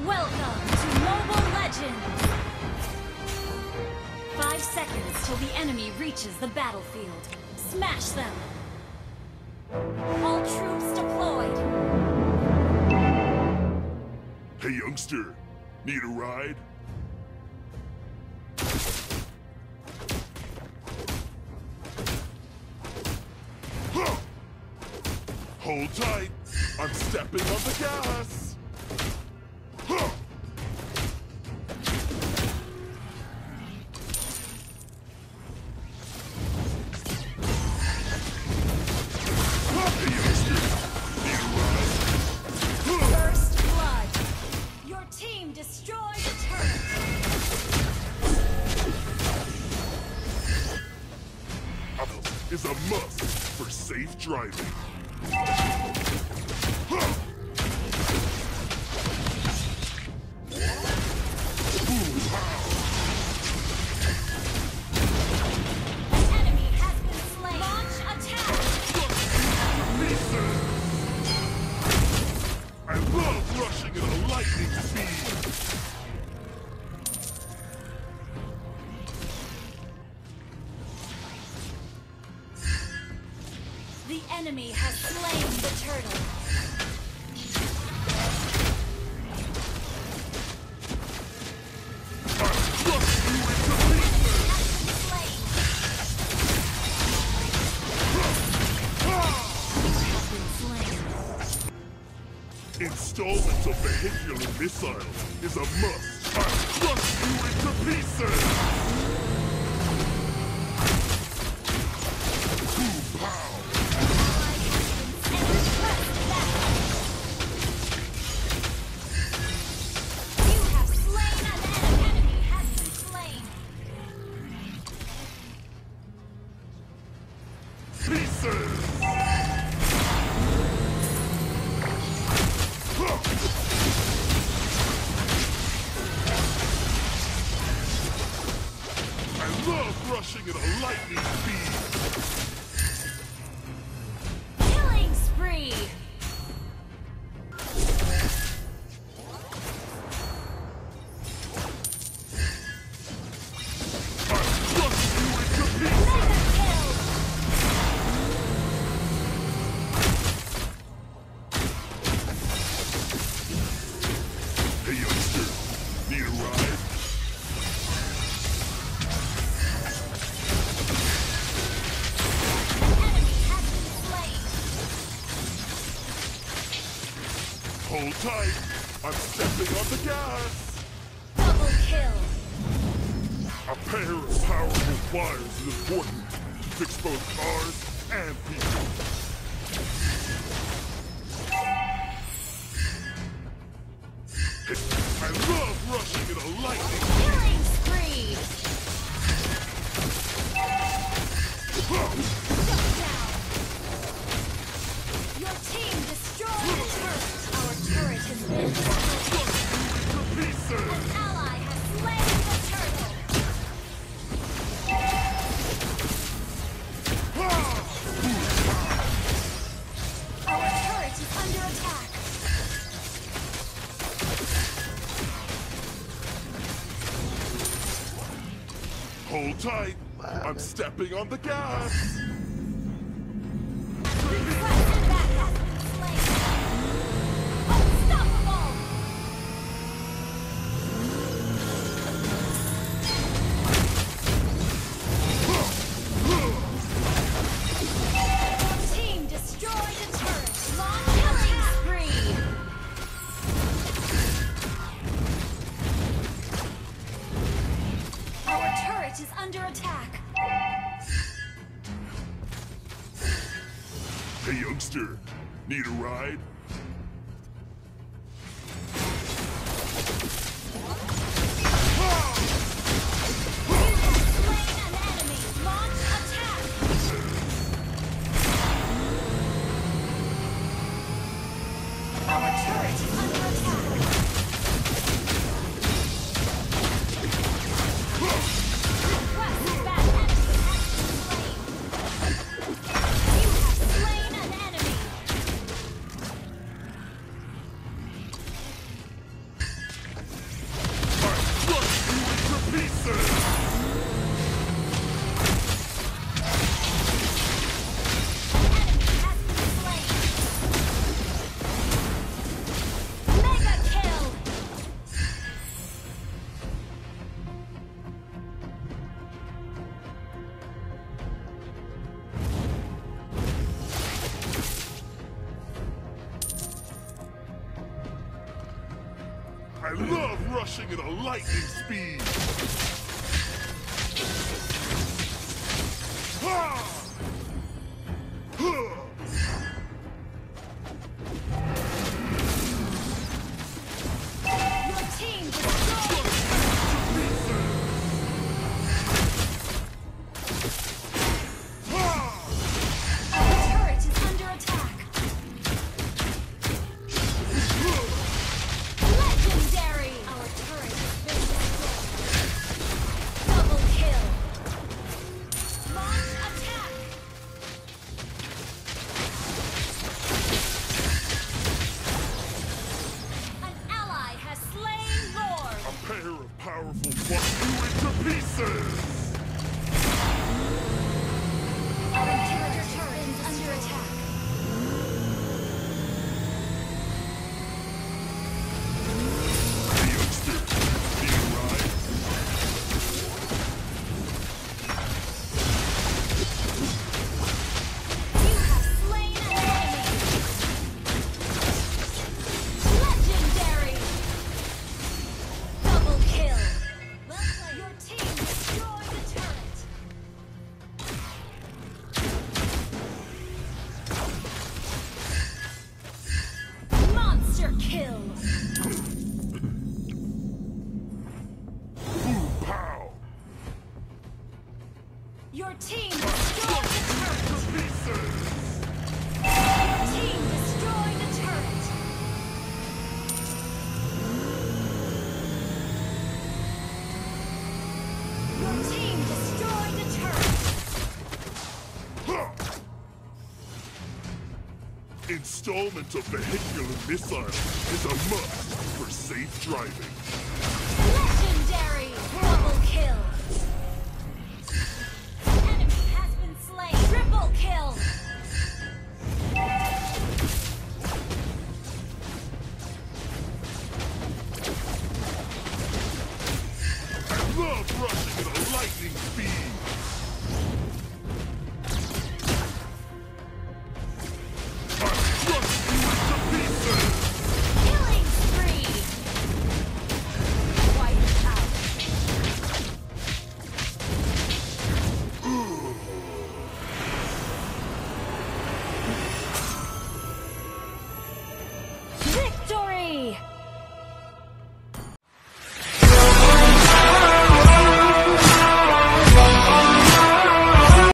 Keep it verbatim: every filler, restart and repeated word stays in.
Welcome to Mobile Legends! Five seconds till the enemy reaches the battlefield. Smash them! All troops deployed! Hey youngster, need a ride? Huh. Hold tight, I'm stepping on the gas! Huh. Hey youngster, need a ride? Huh. First blood! Your team destroyed a turret! Is a must for safe driving. Huh. Ooh, wow. An enemy has been slain! Launch attack! Pieces. I love rushing at a lightning speed. The enemy has slain the turtle! I crush you into pieces. Slain! Ah! Has been slain! Installment of vehicular missiles is a must. I crush you into pieces. Ooh, pow. You have slain an enemy has been slain! Pieces. Huh. I love rushing at a lightning speed. Killing spree! I crush you into pieces. Mega kill! Hey youngster, need a ride? An enemy has been slain! Hold tight, I'm stepping on the gas. Double kill! A pair of powerful wires is important to fix both cars and people. I love rushing at a lightning. Killing spree! Huh. Shut down! Your team destroyed the turret! Our turret has been destroyed! To An pieces. ally has slain the turtle! Ah! Our turret is under attack! Hold tight, I'm stepping on the gas. Requested backup has been slain! Unstoppable! Your team destroyed a turret! Launch killing spree! Our turret is under attack! Hey youngster, need a ride? You have slain an enemy! Launch attack! Our turret is under attack! Request that enemy has been slain! You have slain an enemy! I love rushing at a lightning speed! Ha! Huh! Your team destroyed! Our turret is under attack! Legendary! Our turret has been destroyed! Double kill! Launch attack! An ally has slain Lord! A pair of powerful flies you into pieces! Our inhibitor turret is under attack. The experience, do you ride? You have slain an enemy. Legendary. Double kill. Well played. Your team destroyed the turret. Monster kill. Boom pow! Your team destroyed the turret. To pieces! Your team destroyed the turret. Your team destroyed the turret. Huh! Installment of vehicular missile is a must for safe driving. Legendary! Double kill! Enemy has been slain! Triple kill! I love rushing at a lightning speed!